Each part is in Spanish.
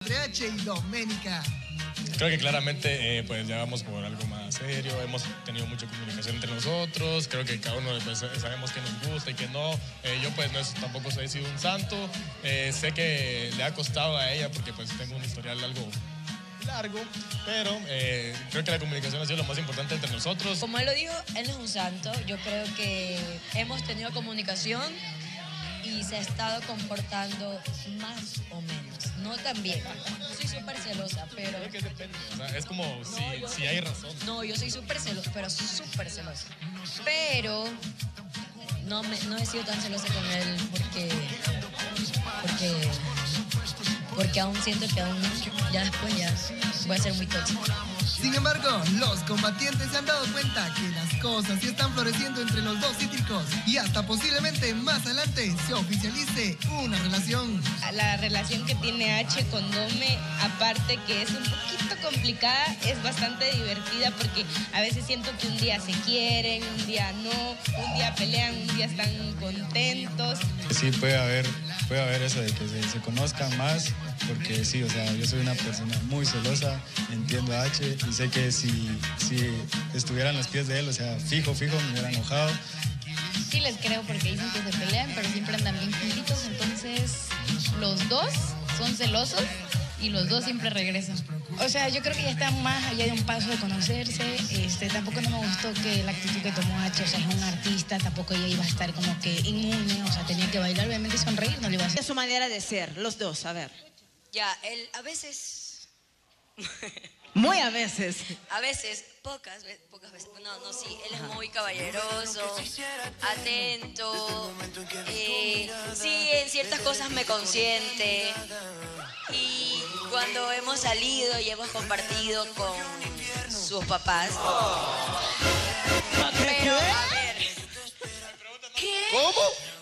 Entre H y Doménica. Creo que claramente pues ya vamos por algo más serio, hemos tenido mucha comunicación entre nosotros, creo que cada uno pues, sabemos qué nos gusta y qué no. Yo pues no tampoco soy sido un santo, sé que le ha costado a ella porque pues tengo un historial algo largo, pero creo que la comunicación ha sido lo más importante entre nosotros. Como él lo dijo, él no es un santo, yo creo que hemos tenido comunicación y se ha estado comportando más o menos, no tan bien. Yo soy súper celosa, pero... Creo que depende, o sea, es como si hay razón. No, yo soy súper celosa, pero súper celosa. Pero no he sido tan celosa con él porque aún siento que aún ya después ya voy a ser muy tóxica. Sin embargo, los combatientes se han dado cuenta que las cosas sí están floreciendo entre los dos cítricos y hasta posiblemente más adelante se oficialice una relación. La relación que tiene H con Dome, aparte que es un poquito complicada, es bastante divertida porque a veces siento que un día se quieren, un día no, un día pelean, un día están contentos. Sí, puede haber eso de que se conozcan más, porque sí, o sea, yo soy una persona muy celosa, entiendo a H y sé que si estuviera en los pies de él, o sea, fijo, me hubiera enojado. Sí les creo porque dicen que se pelean, pero siempre andan bien juntitos, entonces los dos son celosos y los dos siempre regresan. O sea, yo creo que ya están más allá de un paso de conocerse. Tampoco no me gustó que la actitud que tomó H, o sea, es un artista, tampoco ella iba a estar como que inmune, o sea, tenía que bailar, obviamente sonreír, no le iba a hacer. Es su manera de ser, los dos, a ver. Ya, él a veces... Muy a veces. A veces, pocas veces, no, sí, él es muy caballeroso, atento, sí, en ciertas cosas me consiente y cuando hemos salido y hemos compartido con sus papás, pero a ver, ¿Cómo?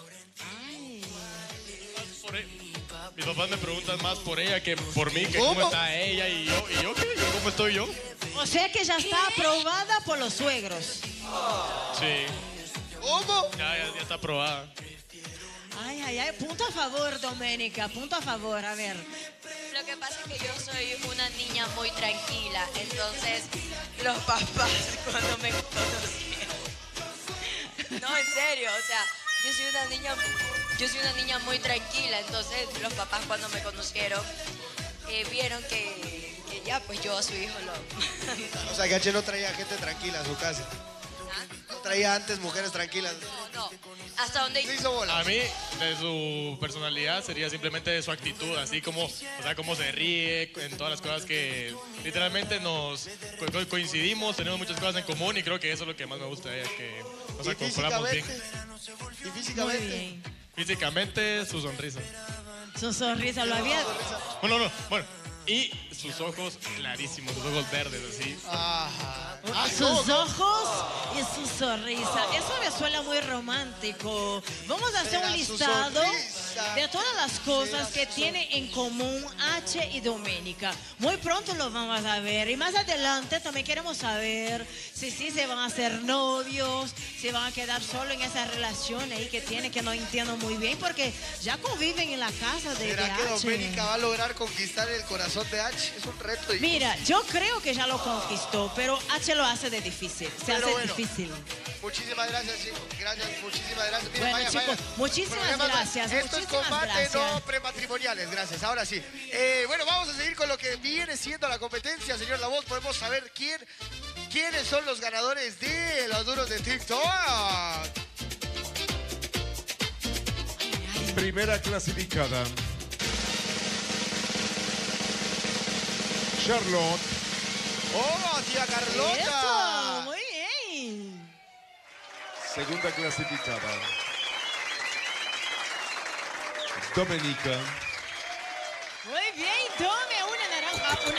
Mis papás me preguntan más por ella que por mí, que ¿Cómo? cómo está ella y yo qué, cómo estoy yo. O sea que ya está aprobada por los suegros. Sí. ¿Cómo? Ya está aprobada. Ay, punto a favor, Doménica, punto a favor, a ver. lo que pasa es que yo soy una niña muy tranquila, entonces los papás cuando me conocieron, no, en serio, o sea, yo soy una niña muy tranquila, entonces los papás cuando me conocieron vieron que ya, pues yo a su hijo lo... O sea, que H no traía gente tranquila a su casa. No traía antes mujeres tranquilas. No, hasta donde... Se hizo bola. A mí, de su personalidad, sería simplemente de su actitud, así como, o sea, cómo se ríe, en todas las cosas que literalmente nos coincidimos, tenemos muchas cosas en común y creo que eso es lo que más me gusta de ella, que nos acoplamos bien. ¿Y físicamente? Muy bien. Físicamente, su sonrisa. Su sonrisa, lo había... Bueno, y sus ojos clarísimos, sus ojos verdes, así. Ajá. Sus ojos y su sonrisa. Eso me suena muy romántico. Vamos a hacer un listado de todas las cosas que tienen en común H y Doménica. Muy pronto lo vamos a ver. Y más adelante también queremos saber si sí se van a hacer novios, si van a quedar solo en esa relación ahí que tienen, que no entiendo muy bien, porque ya conviven en la casa de ¿Será que H. Doménica va a lograr conquistar el corazón de H? Es un reto. Mira, yo creo que ya lo conquistó, pero H lo hace de difícil. Se hace bueno, difícil. Muchísimas gracias, chicos. Gracias, muchísimas gracias. Miren, Bueno, chicos, muchísimas gracias. Esto es Muchísimas combate gracias. no prematrimoniales. Gracias, ahora sí. Bueno, vamos a seguir con lo que viene siendo la competencia, señor La Voz. Podemos saber quiénes son los ganadores de los duros de TikTok. Primera clasificada. Charlotte. ¡Oh, tía Carlota! Eso, muy bien. Segunda clasificada. Doménica. Muy bien, tome una naranja.